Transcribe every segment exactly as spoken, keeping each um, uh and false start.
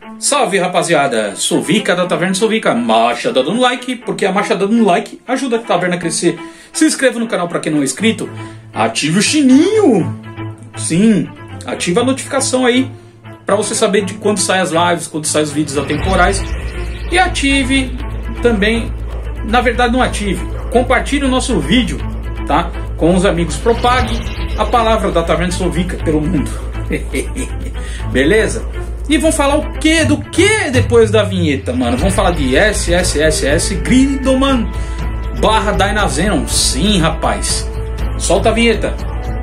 Salve rapaziada, Sovica da Taverna Sovica, marcha dando um like, porque a marcha dando um like ajuda a Taverna a crescer. Se inscreva no canal para quem não é inscrito, ative o sininho, sim, ative a notificação aí, para você saber de quando saem as lives, quando saem os vídeos atemporais. E ative também, na verdade não ative, compartilhe o nosso vídeo, tá? Com os amigos, propague a palavra da Taverna Sovica pelo mundo. Beleza? E vamos falar o que do que depois da vinheta, mano? Vamos falar de S S S S Grindelman barra Dynazenon. Sim, rapaz. Solta a vinheta.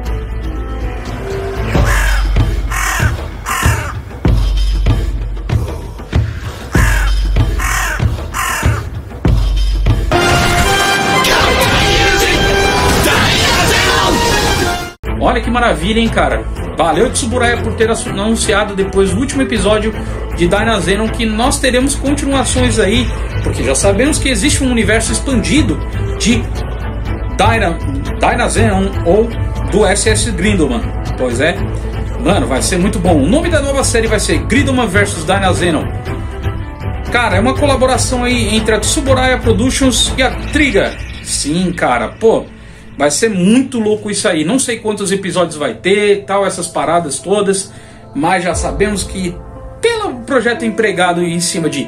Olha que maravilha, hein, cara? Valeu Tsuburaya por ter anunciado depois do último episódio de Dynazenon que nós teremos continuações aí, porque já sabemos que existe um universo expandido de Dyna, Dynazenon ou do S S Grindelman. Pois é, mano, vai ser muito bom. O nome da nova série vai ser Grindelman versus. Dynazenon. Cara, é uma colaboração aí entre a Tsuburaya Productions e a Trigger. Sim, cara, pô. Vai ser muito louco isso aí. Não sei quantos episódios vai ter, tal, essas paradas todas. Mas já sabemos que pelo projeto empregado em cima de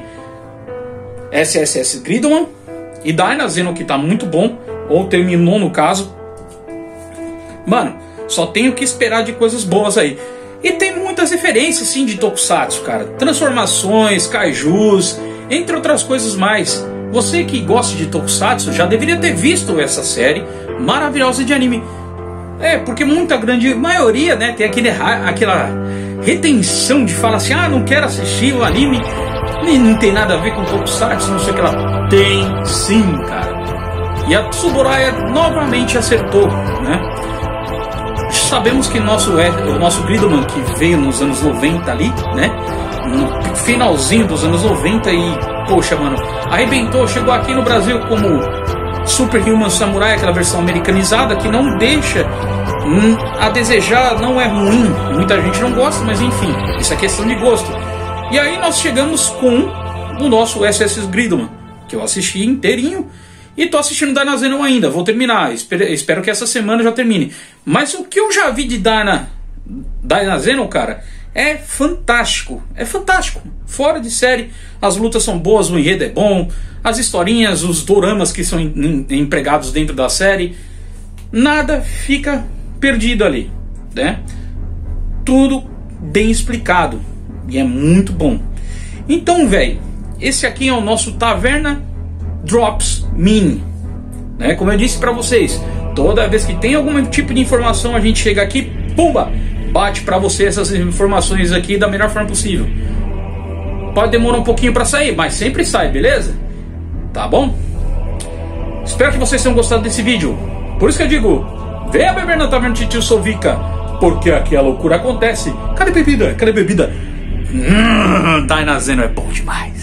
S S S Grindelman e Dynazenon, que tá muito bom, ou terminou no caso. Mano, só tenho que esperar de coisas boas aí. E tem muitas referências sim de Tokusatsu, cara. Transformações, kaijus, entre outras coisas mais. Você que gosta de Tokusatsu já deveria ter visto essa série maravilhosa de anime. É, porque muita grande maioria, né, tem aquele, aquela retenção de falar assim, ah, não quero assistir o anime, nem não tem nada a ver com Tokusatsu, não sei o que lá. Tem sim, cara. E a Tsuburaya novamente acertou, né? Sabemos que nosso, o nosso Grindelman, que veio nos anos noventa ali, né, no finalzinho dos anos noventa e, poxa, mano, arrebentou, chegou aqui no Brasil como Super Human Samurai, aquela versão americanizada que não deixa hum, a desejar, não é ruim, muita gente não gosta, mas enfim, isso é questão de gosto. E aí nós chegamos com o nosso S S Grindelman, que eu assisti inteirinho e tô assistindo Dynazenon ainda, vou terminar, espero, espero que essa semana já termine. Mas o que eu já vi de Dyna, Dynazenon, cara, é fantástico, é fantástico, fora de série. As lutas são boas, o enredo é bom, as historinhas, os doramas que são em, em, empregados dentro da série, nada fica perdido ali, né? Tudo bem explicado e é muito bom. Então, velho, esse aqui é o nosso Taverna Drops Mini, né? Como eu disse pra vocês, toda vez que tem algum tipo de informação, a gente chega aqui, pumba, bate pra você essas informações aqui da melhor forma possível. Pode demorar um pouquinho pra sair, mas sempre sai, beleza? Tá bom? Espero que vocês tenham gostado desse vídeo. Por isso que eu digo, venha beber na Taverna Titio Sovica, porque aqui a loucura acontece. Cadê bebida? Cadê bebida? Hum, Dynazenon é bom demais.